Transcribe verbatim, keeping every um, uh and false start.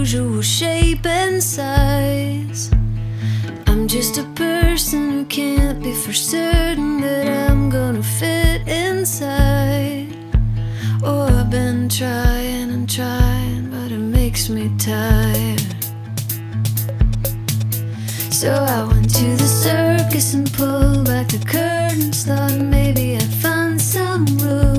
unusual shape and size. I'm just a person who can't be for certain that I'm gonna fit inside. Oh, I've been trying and trying, but it makes me tired. So I went to the circus and pulled back the curtains, thought maybe I'd find some room